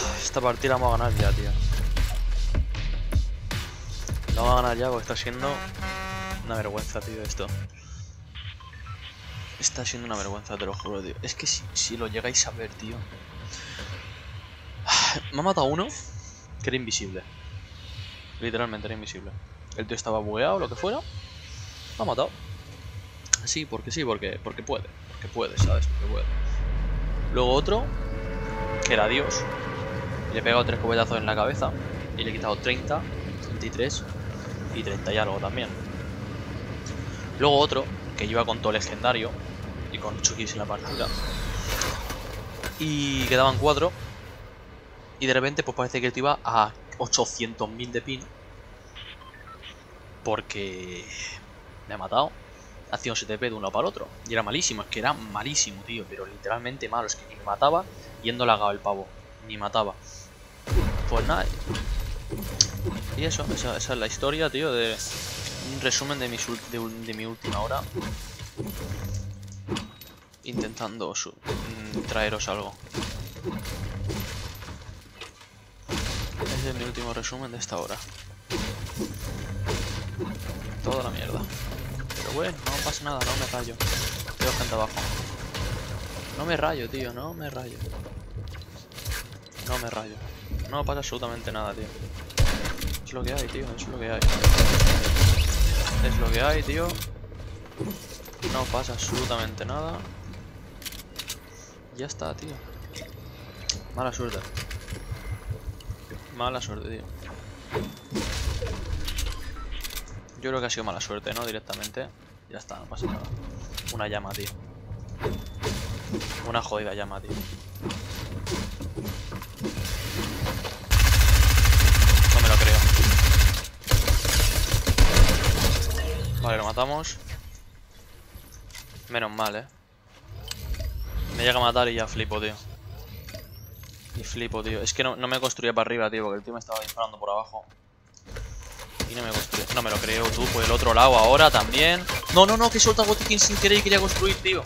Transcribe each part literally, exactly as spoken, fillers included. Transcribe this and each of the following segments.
Esta partida la vamos a ganar ya, tío. La vamos a ganar ya porque está siendo una vergüenza, tío, esto. Está siendo una vergüenza, te lo juro, tío. Es que si, si lo llegáis a ver, tío. Me ha matado uno que era invisible. Literalmente era invisible. El tío estaba bugueado, lo que fuera. Me ha matado. Sí, porque sí, porque, porque puede. Porque puede, ¿sabes? Porque puede. Luego otro, que era Dios. Le he pegado tres cubetazos en la cabeza. Y le he quitado treinta, treinta y tres y treinta y algo también. Luego otro, que iba con todo legendario. Y con ocho kills en la partida. Y quedaban cuatro. Y de repente pues parece que el tío iba a ochocientos mil de pin. Porque me ha matado. Hacía un S T P de un lado para el otro. Y era malísimo, es que era malísimo, tío. Pero literalmente malo, es que ni me mataba. Yendo lagado el pavo, ni mataba. Pues nada. Y eso, esa, esa es la historia, tío. De un resumen de mi, de, de mi última hora. Intentando su, mmm, traeros algo. Ese es mi último resumen de esta hora. Toda la mierda. Pero bueno, no pasa nada, no me rayo. Veo gente abajo. No me rayo, tío, no me rayo. No me rayo. No pasa absolutamente nada, tío. Es lo que hay, tío, es lo que hay. Es lo que hay, tío. No pasa absolutamente nada. Ya está, tío. Mala suerte. Mala suerte, tío. Yo creo que ha sido mala suerte, ¿no? Directamente. Ya está, no pasa nada. Una llama, tío. Una jodida llama, tío. No me lo creo. Vale, lo matamos. Menos mal, eh. Me llega a matar y ya flipo, tío. Y flipo, tío. Es que no, no me construía para arriba, tío, porque el tío me estaba disparando por abajo. Y no me construía. No me lo creo, tú, por el otro lado ahora también. No, no, no, que suelta botiquín sin querer y quería construir, tío.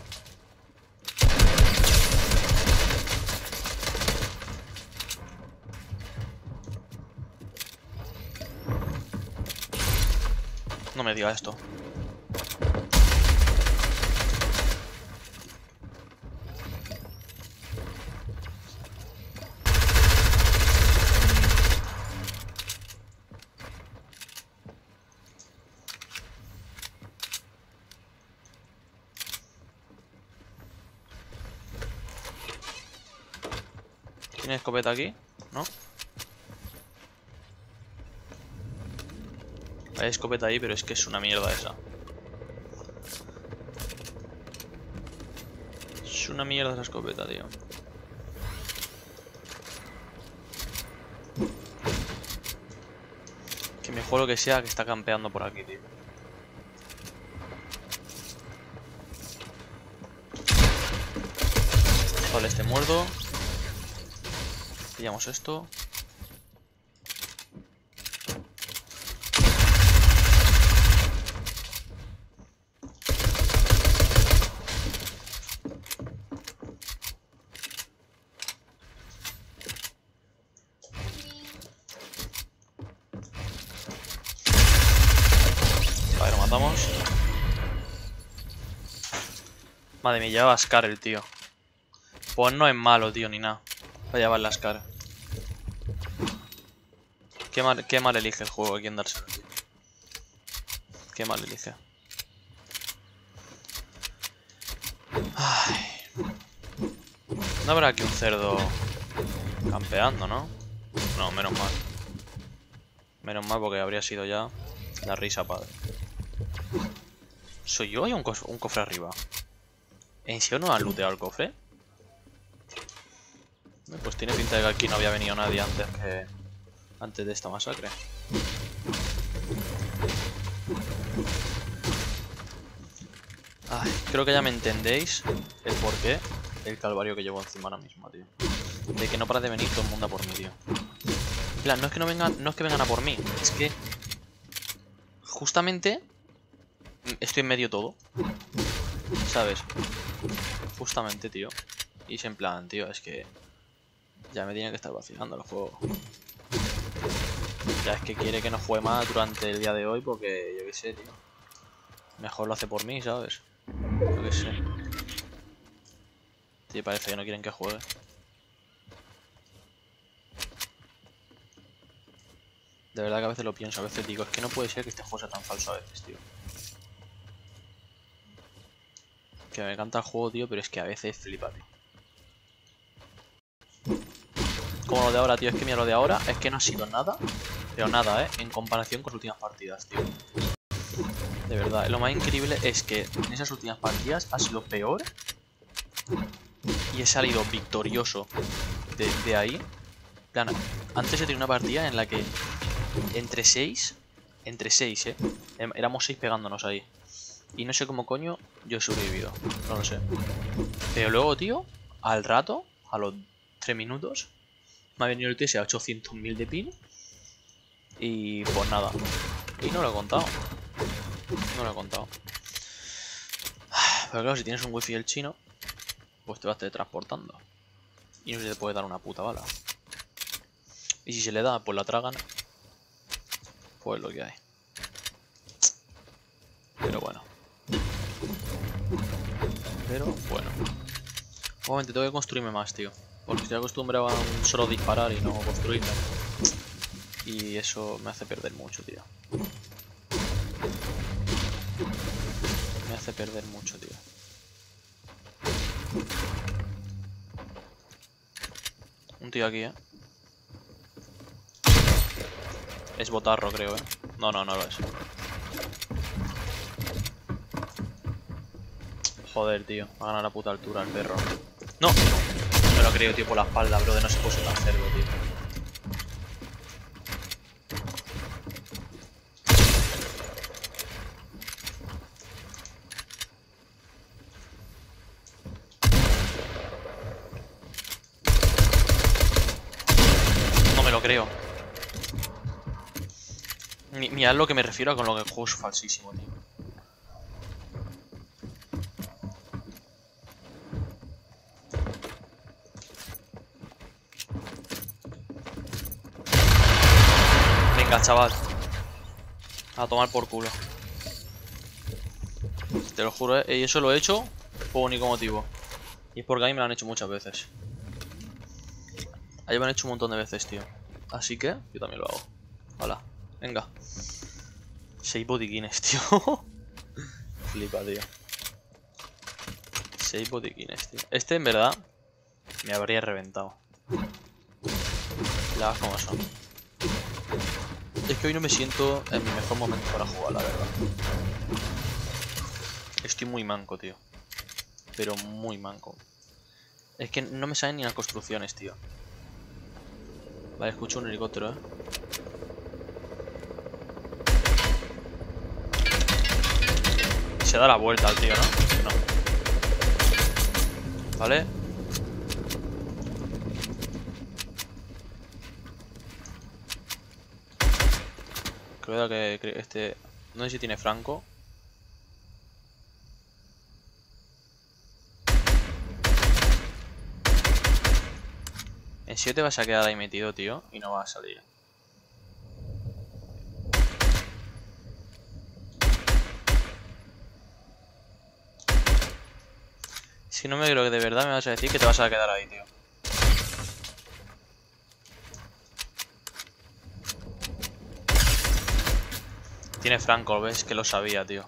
No me diga esto. ¿Tiene escopeta aquí? ¿No? Hay escopeta ahí, pero es que es una mierda esa. Es una mierda esa escopeta, tío. Que me juego lo que sea que está campeando por aquí, tío. Vale, este muerto. Pillamos esto. Vale, lo matamos. Madre mía, lleva Scar el tío. Pues no es malo, tío, ni nada. Va a llevar la Scar. Qué mal, qué mal elige el juego a quién dárselo, tío. Qué mal elige. Ay. No habrá aquí un cerdo campeando, ¿no? No, menos mal. Menos mal porque habría sido ya la risa, padre. ¿Soy yo? Hay un, co un cofre arriba. ¿En serio no han looteado el cofre? Pues tiene pinta de que aquí no había venido nadie antes que... antes de esta masacre. Ay, creo que ya me entendéis el porqué el calvario que llevo encima ahora mismo, tío. De que no para de venir todo el mundo a por mí, tío. En plan, no es que no vengan, no es que vengan a por mí, es que justamente estoy en medio todo, ¿sabes? Justamente, tío. Y es en plan, tío, es que Ya me tiene que estar vacilando el juego. Ya es que quiere que no juegue más durante el día de hoy porque yo qué sé, tío. Mejor lo hace por mí, ¿sabes? Yo qué sé. Sí, parece que no quieren que juegue. De verdad que a veces lo pienso, a veces digo, es que no puede ser que este juego sea tan falso a veces, tío. Que me encanta el juego, tío, pero es que a veces flipa, tío. Como lo de ahora, tío, es que mira, lo de ahora es que no ha sido nada, pero nada, ¿eh? En comparación con las últimas partidas, tío. De verdad, lo más increíble es que en esas últimas partidas ha sido peor y he salido victorioso de, de ahí. Plan, antes he tenido una partida en la que entre seis, entre seis, eh, éramos seis pegándonos ahí. Y no sé cómo coño yo he sobrevivido, no lo sé. Pero luego, tío, al rato, a los tres minutos, me ha venido el T S a ochocientos mil de pin. Y pues nada. Y no lo he contado. No lo he contado. Pero claro, si tienes un wifi del chino, pues te vas teletransportando. Y no se te puede dar una puta bala. Y si se le da, pues la tragan. Pues lo que hay. Pero bueno. Pero bueno. Obviamente tengo que construirme más, tío. Porque estoy acostumbrado a un solo disparar y no construirme. Y eso me hace perder mucho, tío. Me hace perder mucho, tío. Un tío aquí, eh. Es botarro, creo, eh. No, no, no lo es. Joder, tío. Va a ganar a puta altura el perro. ¡No! Me lo creo, tío, por la espalda, bro. De no se puso tan cerdo, tío. No me lo creo. Mirad lo que me refiero con lo que el juego es falsísimo, tío. Venga, chaval. A tomar por culo. Te lo juro, ¿eh? Y eso lo he hecho por único motivo. Y es porque a mí me lo han hecho muchas veces. A mí me han hecho un montón de veces, tío. Así que yo también lo hago. Hola, venga. Seis botiquines, tío. Flipa, tío. Seis botiquines, tío. Este, en verdad, me habría reventado. Las como son. Es que hoy no me siento en mi mejor momento para jugar, la verdad. Estoy muy manco, tío. Pero muy manco. Es que no me salen ni las construcciones, tío. Vale, escucho un helicóptero, eh. Se da la vuelta al tío, ¿no? No. Vale. Creo que este... No sé si tiene franco. En serio te vas a quedar ahí metido, tío, y no vas a salir. Si no me creo que de verdad me vas a decir que te vas a quedar ahí, tío. Tiene franco, ¿ves? Que lo sabía, tío.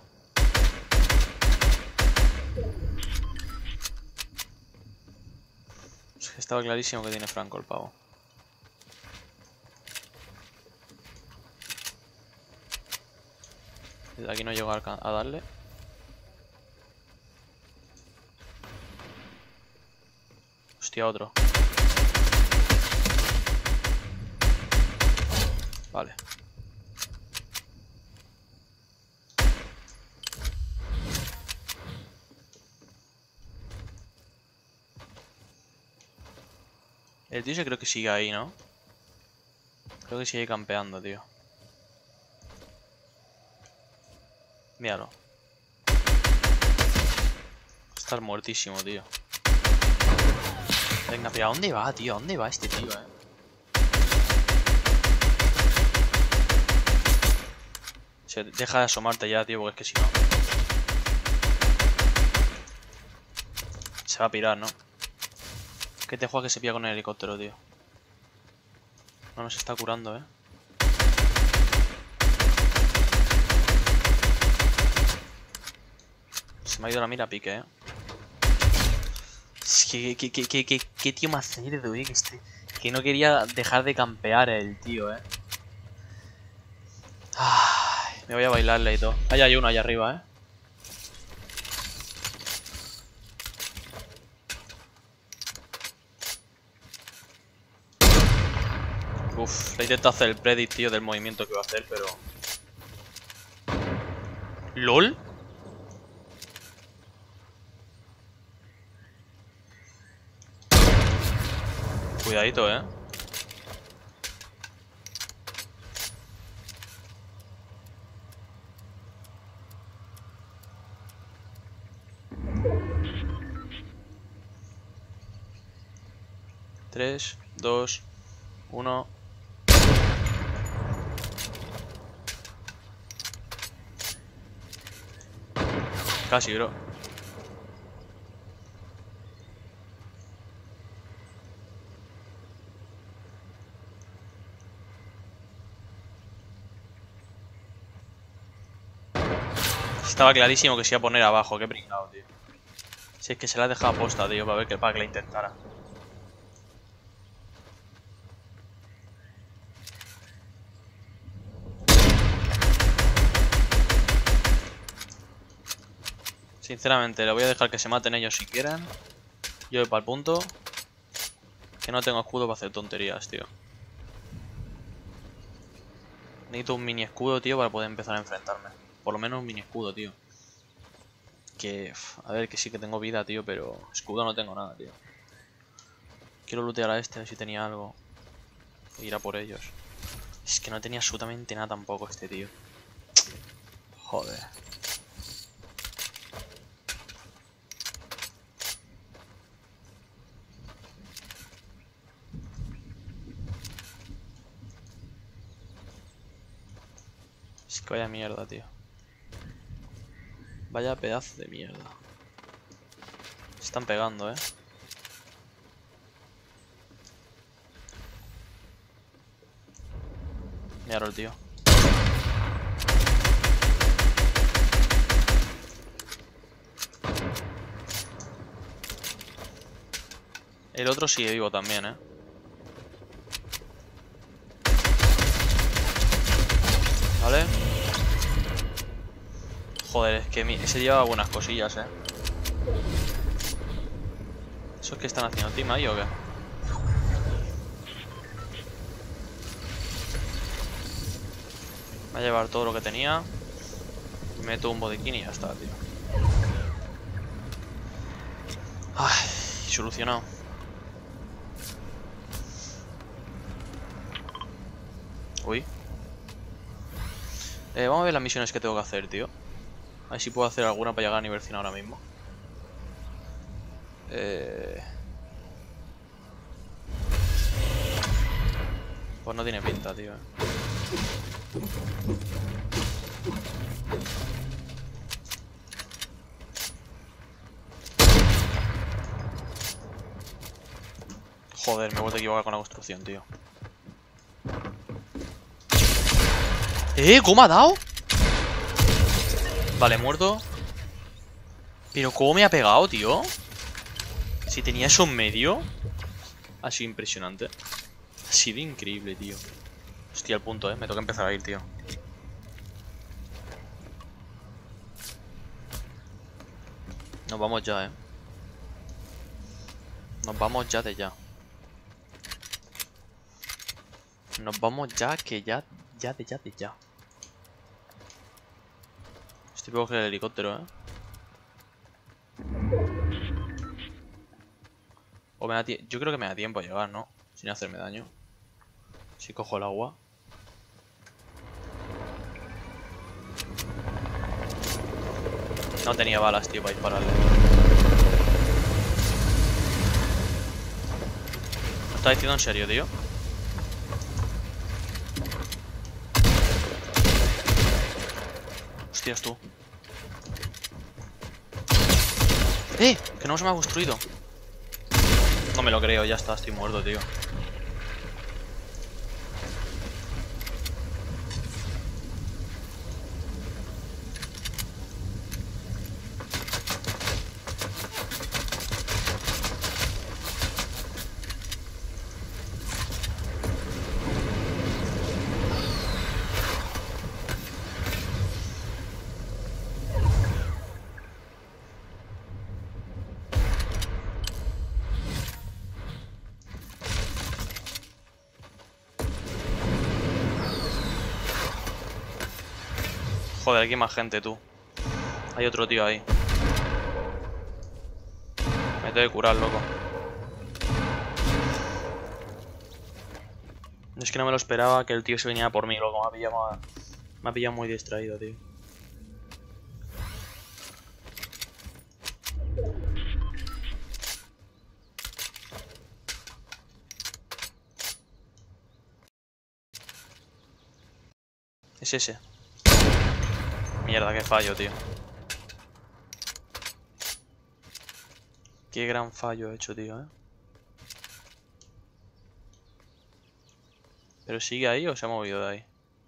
Es que estaba clarísimo que tiene franco el pavo. Desde aquí no llego a, a darle. Hostia, otro. Vale. El tío se creo que sigue ahí, ¿no? Creo que sigue campeando, tío. Míralo. Estás muertísimo, tío. Venga, pero ¿a dónde va, tío? ¿A dónde va este tío, eh? Se deja de asomarte ya, tío, porque es que si no... Se va a pirar, ¿no? ¿Qué te juega que se pilla con el helicóptero, tío? No nos está curando, eh. Se me ha ido la mira a pique, eh. Es que, que, que, que, que, que tío más cerdo, eh. Que, este, que no quería dejar de campear el tío, eh. Ay, me voy a bailarle y todo. Ahí hay uno allá arriba, eh. Uf, le intento hacer el predict, tío, del movimiento que va a hacer, pero... ¿LOL? Cuidadito, eh. Tres, dos, uno. Casi, bro. Estaba clarísimo que se iba a poner abajo. Qué pringado, tío. Si es que se la ha dejado aposta, tío, para ver que, para que la intentara. Sinceramente, le voy a dejar que se maten ellos si quieren. Yo voy para el punto. Que no tengo escudo para hacer tonterías, tío. Necesito un mini escudo, tío, para poder empezar a enfrentarme. Por lo menos un mini escudo, tío. Que... A ver, que sí que tengo vida, tío, pero... Escudo no tengo nada, tío. Quiero lootear a este, a ver si tenía algo. E ir a por ellos. Es que no tenía absolutamente nada tampoco este tío. Joder. Es que vaya mierda, tío. Vaya pedazo de mierda. Se están pegando, eh. Míralo el tío. El otro sigue vivo también, eh. Vale. Joder, es que mi... ese lleva buenas cosillas, eh. ¿Eso es que están haciendo team ahí o qué? Va a llevar todo lo que tenía. Meto un botiquín y ya está, tío. Ay, solucionado. Uy. Eh, vamos a ver las misiones que tengo que hacer, tío. A ver si puedo hacer alguna para llegar a nivel cien ahora mismo. Eh... Pues no tiene pinta, tío. Joder, me he vuelto a equivocar con la construcción, tío. ¿Eh? ¿Cómo ha dado? Vale, muerto. Pero ¿cómo me ha pegado, tío? Si tenía eso en medio. Ha sido impresionante. Ha sido increíble, tío. Hostia, el punto, eh. Me toca empezar a ir, tío. Nos vamos ya, eh. Nos vamos ya de ya. Nos vamos ya, que ya, ya de ya de ya. Estoy por coger el helicóptero, eh. O me da tie- Yo creo que me da tiempo a llegar, ¿no? Sin hacerme daño. Si cojo el agua. No tenía balas, tío, para dispararle. está diciendo en serio, tío? Hostias, tú. ¡Eh! Que no se me ha construido. No me lo creo, ya está, estoy muerto, tío. Joder, aquí hay más gente, tú. Hay otro tío ahí. Me tengo que curar, loco. Es que no me lo esperaba que el tío se viniera por mí, loco. Me ha pillado, me ha pillado muy distraído, tío. Es ese. Mierda, qué fallo, tío. Qué gran fallo he hecho, tío, eh. ¿Pero sigue ahí o se ha movido de ahí?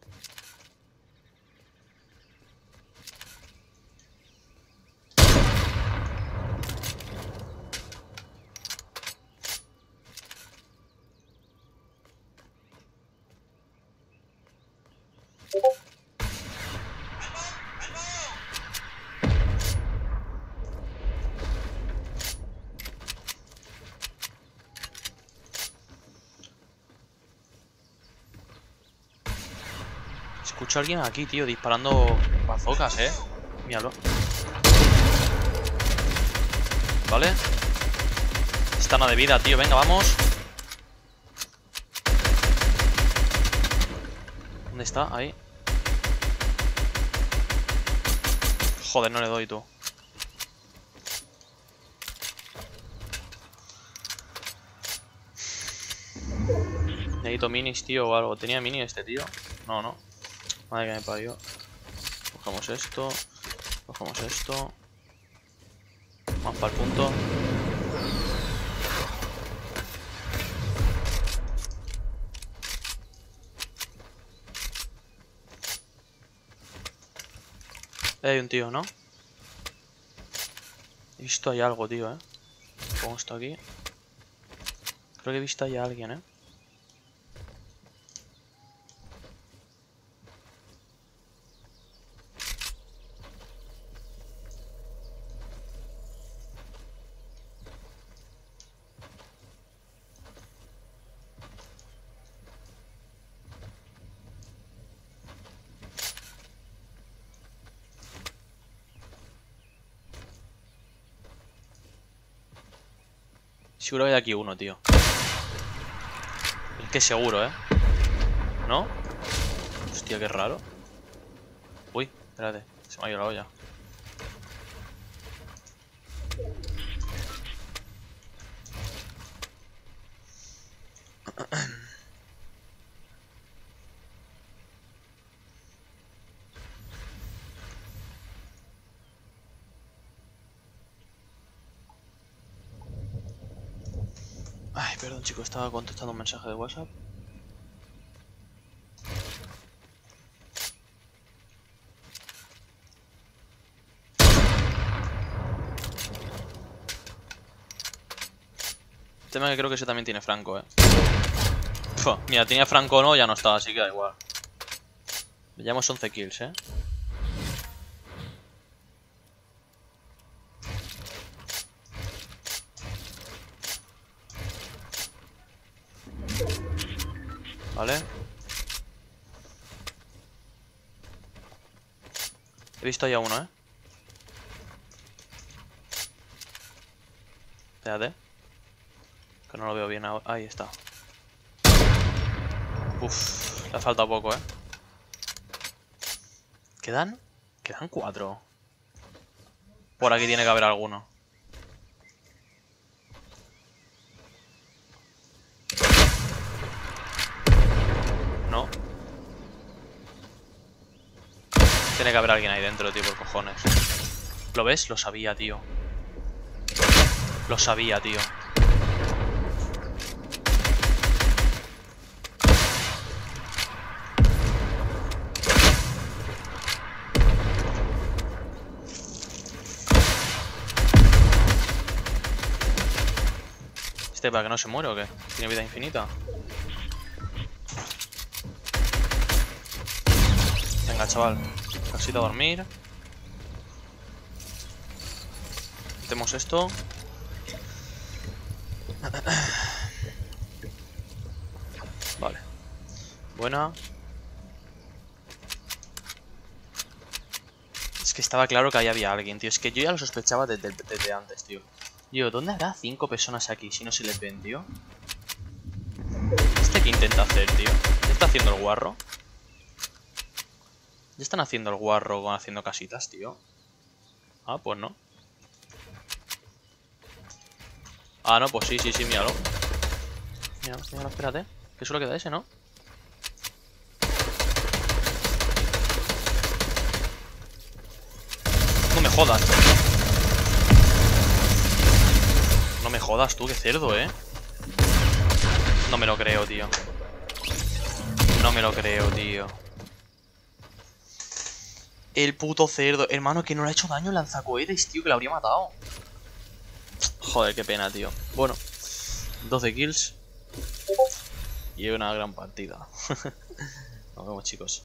Escucho a alguien aquí, tío, disparando bazocas, eh. Míralo. Vale. Está nada de vida, tío. Venga, vamos. ¿Dónde está? Ahí. Joder, no le doy, tú. Necesito minis, tío, o algo. ¿Tenía mini este tío? No, no. Madre que me parió. Cogemos esto. Cogemos esto. Vamos para el punto. Eh, hay un tío, ¿no? He visto ahí algo, tío, eh. Pongo esto aquí. Creo que he visto ahí a alguien, eh. Seguro que hay aquí uno, tío. Es que seguro, ¿eh? ¿No? Hostia, qué raro. Uy, espérate. Se me ha ido la olla. Ay, perdón, chicos. Estaba contestando un mensaje de WhatsApp. El tema es que creo que ese también tiene Franco, eh. Puf, mira, tenía Franco o no, ya no está, así que da igual. Le llevamos once kills, eh. Vale. He visto ya uno, eh. Espérate. Que no lo veo bien ahora. Ahí está. Uff, le ha faltado poco, eh. ¿Quedan? Quedan cuatro. Por aquí tiene que haber alguno. Tiene que haber alguien ahí dentro, tío, por cojones. ¿Lo ves? Lo sabía, tío. Lo sabía, tío. ¿Este para que no se muere o qué? ¿Tiene vida infinita? Venga, chaval. Casita a dormir. Metemos esto. Vale. Buena. Es que estaba claro que ahí había alguien, tío. Es que yo ya lo sospechaba desde, desde antes, tío. Yo, ¿dónde habrá cinco personas aquí si no se les ven, tío? ¿Este qué intenta hacer, tío? ¿Ya está haciendo el guarro? ¿Ya están haciendo el guarro con haciendo casitas, tío? Ah, pues no. Ah, no, pues sí, sí, sí, míralo. Míralo, míralo, espérate. Que solo queda ese, ¿no? No me jodas. No me jodas tú, qué cerdo, ¿eh? No me lo creo, tío. No me lo creo, tío. El puto cerdo. Hermano, que no le ha hecho daño el lanzacohetes, tío, que lo habría matado. Joder, qué pena, tío. Bueno, doce kills. Y una gran partida. Nos vemos, chicos.